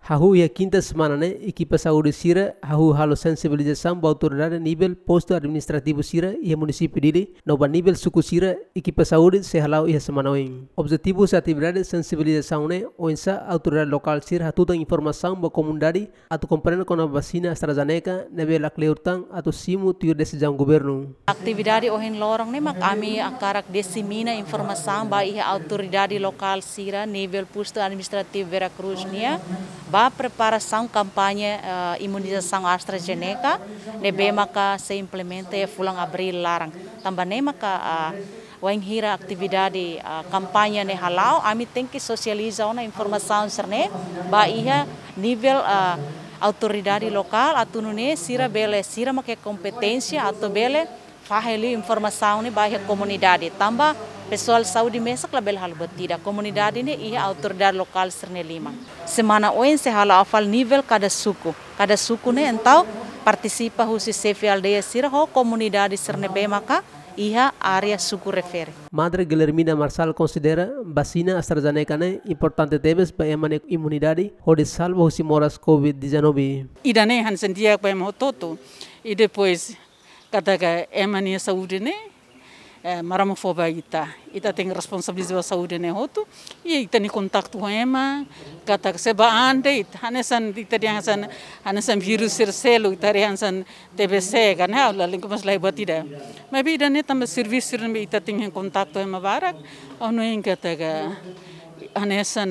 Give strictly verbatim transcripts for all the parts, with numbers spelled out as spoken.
Hahu ia quinta semana né, equipa saúde Sira, hahu halo sensibilização para autoridade nível posto administrativo Sira e município dele, no nível suku Sira, equipa saúde se halau ia semana em. Objetivo da atividade de sensibilização né, onsa autoridade local Sira toda informação para a comunidade, atu compreendo com a vacina AstraZeneca, nebe la cleurtang atu simu tiu decisão governo. Atividade ohin lorong ne mak kami akarak dissemina informação ba ia autoridade local Sira nível posto administrativo Veracruz nia ba preparação campanha uh, imunização AstraZeneca nebe maka se implementa e fulang abril larang tambane maka uh, hira atividade uh, campanha ne halau ami tem que socializar na informação serne ba ia nível uh, autoridade local atunune Sira bele Sira make competência atau bele faheli informação ne ba ia comunidade tamba pessoal saúde mesa klabel hal batida comunidade ne ia autoridade local serne lima semana oen se hala afal nível cada suku cada suku ne então participa husi sefe aldeia Sira ho comunidade serne be maka ia área suku refere. Madre Guilhermina Marçal considera vacina AstraZeneca né importante teves para a imunidade ou de salvo husi moras covid dezenove. Ida ne han sentia para mo toto e depois kataga emania saúde ne maramofoba ita ita tem responsabilidade saúde ne hotu e ita ni kontaktu com ema kata seba ande hanesan ita dia hasan hanesan virus selo ita hasan T B C kan ha la lingkup maslai batida maybe ida ne tam service ne ita tem kontaktu ema barak ono yang kata hanesan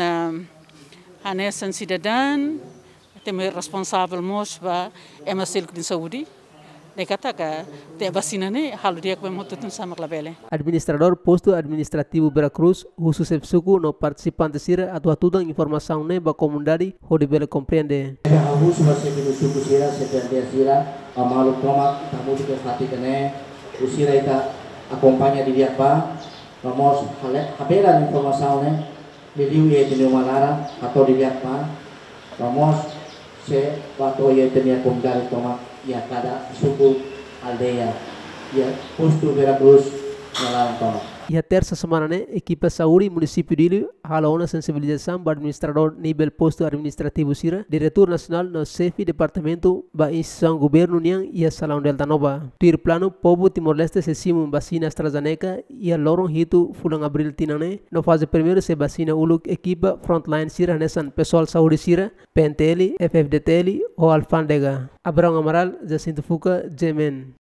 hanesan cidadão tem responsável mos ba ema sel de saúde. Nekataka te vacina ne halu dia ko motutun sama klabele. Administrador posto administrativo Veracruz, khusus suku no participante Sira atu atudan informação ne ba comunidade ho de bele compreende. Hahu subase ke suku Sira seperti Sira amalu tomat tamu ke hati kene usira ita acompaña di dia pa vamos habera informação ne miliu ye tenu manara atau di dia pa vamos se bato ye tenia comunidade tomat ya cada suku aldeia ya posto Veracruz melarang toma. E a terça semana né, equipa saúde município dele hala uma sensibilização para administrador nível posto administrativo Sira, diretor nacional no C E F departamento ba instituição governo niang e a salão Delta Nova. Tir plano povo Timor-Leste se simu vacina AstraZeneca e a lorong hitu fulang abril tinane no fase primeiro se vacina uluk equipa frontline Sira nesan pessoal saúde Sira, P N T L, F F D T L ou alfândega. Abrão Amaral, Jacinto Fuca, Gemen.